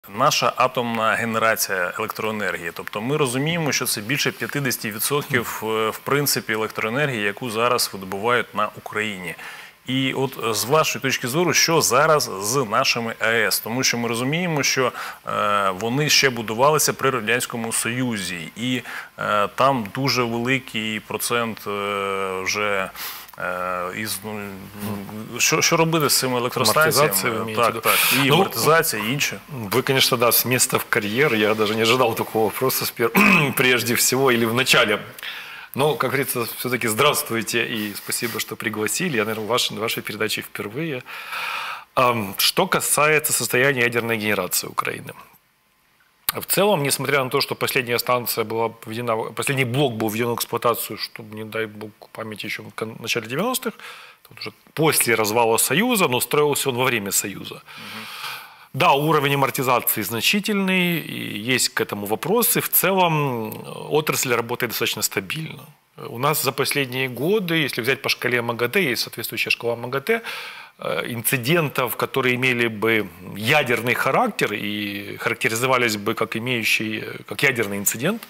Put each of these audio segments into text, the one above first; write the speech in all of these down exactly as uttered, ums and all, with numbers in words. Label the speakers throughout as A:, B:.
A: Наша атомна генерація електроенергії. Тобто ми розуміємо, що це більше п'ятдесят відсотків в принципі електроенергії, яку зараз видобувають на Україні. І от з вашої точки зору, що зараз з нашими АЕС? Тому що ми розуміємо, що е, вони ще будувалися при Радянському Союзі. І е, там дуже великий процент е, вже... Із, ну, що, що робити з цими електростанціями? Так, так, і
B: ну,
A: амортизація, і інше.
B: Вы, конечно, да, с места в карьер. Я даже не ожидал такого вопроса прежде всего или в начале. Но, как говорится, все-таки здравствуйте и спасибо, что пригласили. Я, наверное, в вашей, вашей передаче впервые. Что касается состояния ядерной генерации Украины. В целом, несмотря на то, что последняя станция была введена, последний блок был введен в эксплуатацию, чтобы, не дай бог памяти, еще в начале девяностых, уже после развала Союза, но строился он во время Союза. Угу. Да, уровень амортизации значительный, и есть к этому вопросы. В целом, отрасль работает достаточно стабильно. У нас за последние годы, если взять по шкале МАГАТЭ, есть соответствующая шкала МАГАТЭ, инцидентов, которые имели бы ядерный характер и характеризовались бы как имеющий, как ядерный инцидент,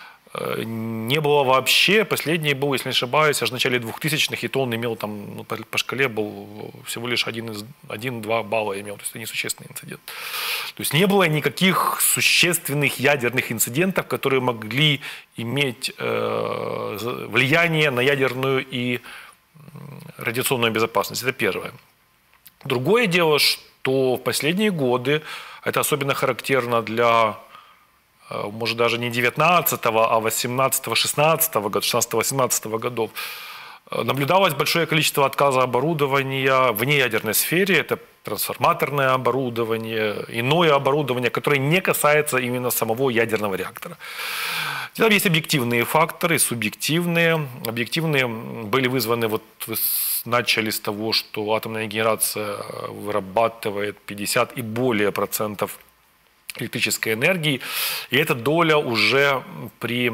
B: не было вообще. Последний был, если не ошибаюсь, аж в начале двухтысячных, и то он имел там, ну, по, по шкале был всего лишь один-два балла имел, то есть это несущественный инцидент. То есть не было никаких существенных ядерных инцидентов, которые могли иметь э, влияние на ядерную и радиационную безопасность. Это первое. Другое дело, что в последние годы, это особенно характерно для, может, даже не девятнадцатого, а восемнадцатого, шестнадцатого, шестнадцатого-восемнадцатого годов, наблюдалось большое количество отказа оборудования в неядерной сфере. Это трансформаторное оборудование, иное оборудование, которое не касается именно самого ядерного реактора. Там есть объективные факторы, субъективные. Объективные были вызваны, вот вы начали с того, что атомная генерация вырабатывает пятьдесят и более процентов электрической энергии, и эта доля уже при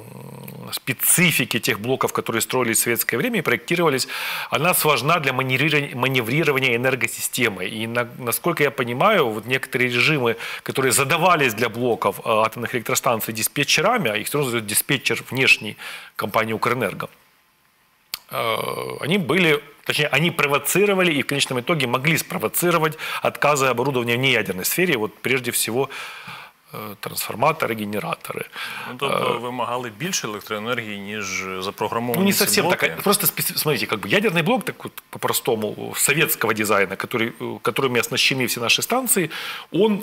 B: специфике тех блоков, которые строились в советское время и проектировались, она сложна для маневрирования энергосистемой. И на, насколько я понимаю, вот некоторые режимы, которые задавались для блоков атомных электростанций диспетчерами, а их все равно зовут диспетчер внешней компании «Укрэнерго», они были, точнее, они провоцировали и в конечном итоге могли спровоцировать отказы оборудования в неядерной сфере, вот прежде всего трансформаторы, генераторы.
A: Ну, тобто вимагали більше електроенергії, ніж запрограмовані.
B: Ну, не совсем
A: блоки.
B: так. Просто, смотрите, как бы ядерный блок, так вот, по-простому, советского дизайна, который, которыми оснащены все наши станции, он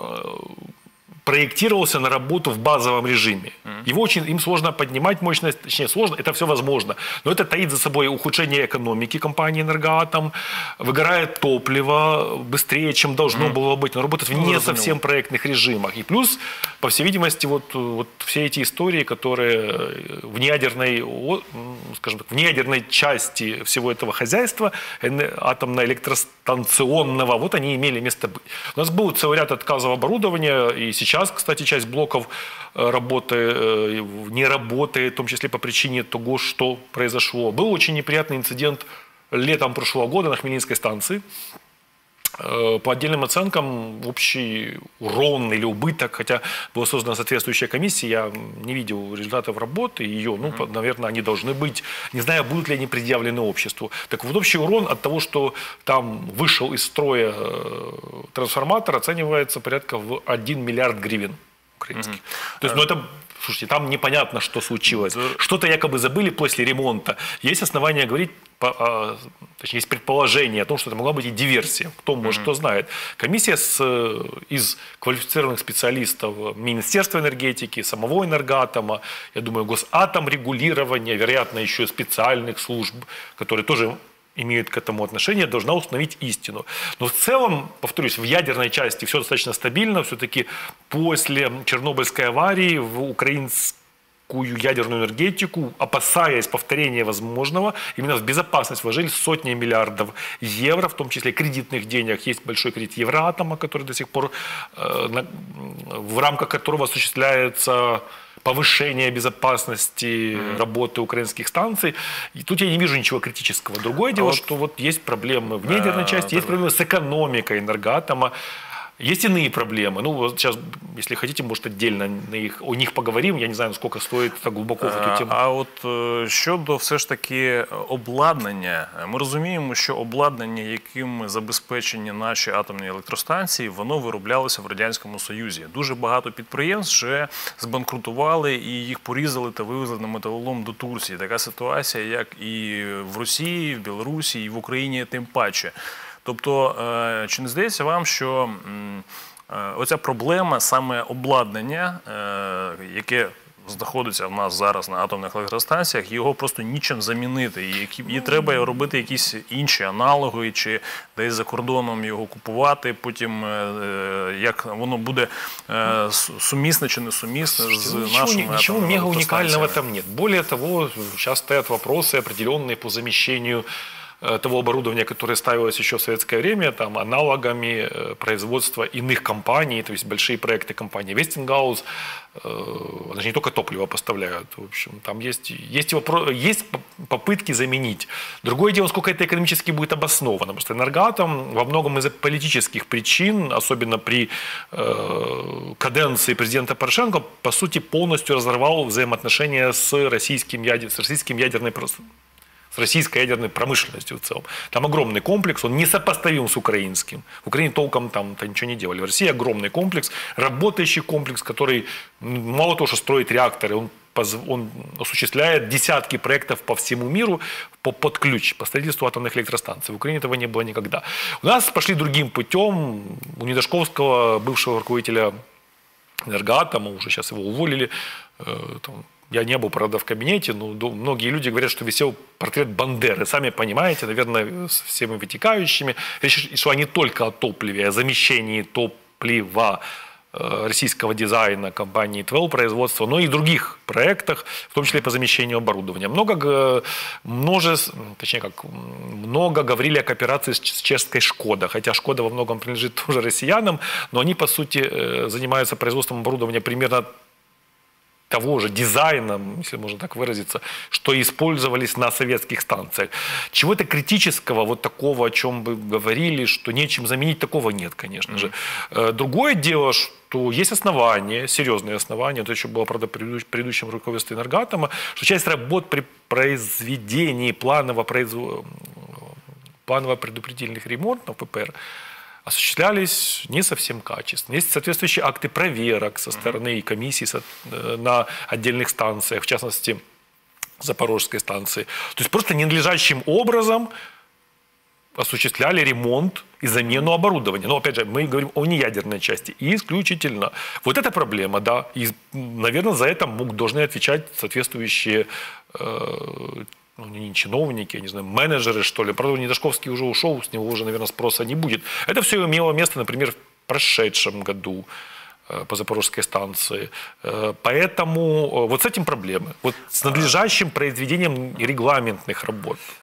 B: проектировался на работу в базовом режиме. Его очень, им сложно поднимать мощность, точнее сложно, это все возможно, но это таит за собой ухудшение экономики компании «Энергоатом», выгорает топливо быстрее, чем должно mm. было быть, но работает в не ну, совсем проектных режимах. И плюс, по всей видимости, вот, вот все эти истории, которые в неядерной, скажем так, в неядерной части всего этого хозяйства, атомно-электростанционного, вот они имели место быть. У нас был целый ряд отказов оборудования, и сейчас, кстати, часть блоков работы, не работает, в том числе по причине того, что произошло. Был очень неприятный инцидент летом прошлого года на Хмельницкой станции. По отдельным оценкам, общий урон или убыток, хотя была создана соответствующая комиссия, я не видел результатов работы ее, ну, mm-hmm. наверное, они должны быть, не знаю, будут ли они предъявлены обществу. Так вот, общий урон от того, что там вышел из строя трансформатор, оценивается порядка в один миллиард гривен украинских. Mm-hmm. То есть, ну, это... Слушайте, там непонятно, что случилось. Что-то якобы забыли после ремонта. Есть основания говорить, точнее, есть предположение о том, что это могла быть и диверсия. Кто может, mm-hmm. кто знает. Комиссия с, из квалифицированных специалистов Министерства энергетики, самого Энергоатома, я думаю, Госатомрегулирования, вероятно, еще специальных служб, которые тоже имеют к этому отношение, должна установить истину. Но в целом, повторюсь, в ядерной части все достаточно стабильно. Все-таки после Чернобыльской аварии в украинскую ядерную энергетику, опасаясь повторения возможного, именно в безопасность вложили сотни миллиардов евро, в том числе кредитных денег. Есть большой кредит Евроатома, который до сих пор, в рамках которого осуществляется повышение безопасности mm-hmm. работы украинских станций. И тут я не вижу ничего критического. Другое дело, а вот... что вот есть проблемы в неядерной части, есть проблемы с экономикой Энергоатома. Есть иные проблемы. Ну, вот сейчас, если хотите, может, отдельно на их, о них поговорим. Я не знаю, насколько стоит так глибоко в цю тему.
A: А от е, щодо все ж таки обладнання, ми розуміємо, що обладнання, яким забезпечені наші атомні електростанції, воно вироблялося в Радянському Союзі. Дуже багато підприємств вже збанкрутували і їх порізали та вивезли на металолом до Турції. Така ситуація, як і в Росії, в Білорусі, і в Україні тим паче. Тобто, е, чи не здається вам, що м, е, оця проблема саме обладнання, е, яке знаходиться в нас зараз на атомних електростанціях, його просто нічим замінити. І, які, і треба робити якісь інші аналоги, чи десь за кордоном його купувати, потім е, як воно буде е, сумісне чи не сумісне з
B: ничего,
A: нашими
B: ничего
A: атомними
B: мега уникального
A: електростанціями.
B: там нет. Более того, сейчас стоят вопросы определенные по замещению того оборудования, которое ставилось еще в советское время, там, аналогами производства иных компаний, то есть большие проекты компании Westinghouse, э, они же не только топливо поставляют, в общем, там есть, есть, вопрос, есть попытки заменить. Другое дело, сколько это экономически будет обосновано, потому что Энергоатом во многом из-за политических причин, особенно при э, каденции президента Порошенко, по сути, полностью разорвал взаимоотношения с российским, ядер, с российским ядерной с российской ядерной промышленностью в целом. Там огромный комплекс, он несопоставим с украинским. В Украине толком там-то ничего не делали. В России огромный комплекс, работающий комплекс, который мало того, что строит реакторы, он, он осуществляет десятки проектов по всему миру по, под ключ по строительству атомных электростанций. В Украине этого не было никогда. У нас пошли другим путем. У Недошковского, бывшего руководителя Энергоатома, уже сейчас его уволили, там, я не был, правда, в кабинете, но многие люди говорят, что висел портрет Бандеры. Сами понимаете, наверное, с всеми вытекающими. Речь шла не только о топливе, а о замещении топлива российского дизайна компании твелв производства, но и других проектах, в том числе по замещению оборудования. Много, множество, точнее как, много говорили о кооперации с чешской Шкода, хотя Шкода во многом принадлежит тоже россиянам, но они, по сути, занимаются производством оборудования примерно того же дизайна, если можно так выразиться, что использовались на советских станциях. Чего-то критического, вот такого, о чем вы говорили, что нечем заменить, такого нет, конечно же. Другое дело, что есть основания, серьезные основания, это еще было, правда, при предыдущем руководстве Энергоатома, что часть работ при произведении планово, производ... планово предупредительных ремонтов ППР осуществлялись не совсем качественно. Есть соответствующие акты проверок со стороны комиссий на отдельных станциях, в частности, Запорожской станции. То есть просто ненадлежащим образом осуществляли ремонт и замену оборудования. Но, опять же, мы говорим о неядерной части. И исключительно. Вот эта проблема, да. И, наверное, за это мог, должны отвечать соответствующие э, ну, не чиновники, я не знаю, менеджеры, что ли. Правда, Недошковский уже ушел, с него уже, наверное, спроса не будет. Это все имело место, например, в прошедшем году по Запорожской станции. Поэтому вот с этим проблемы. Вот с надлежащим произведением регламентных работ.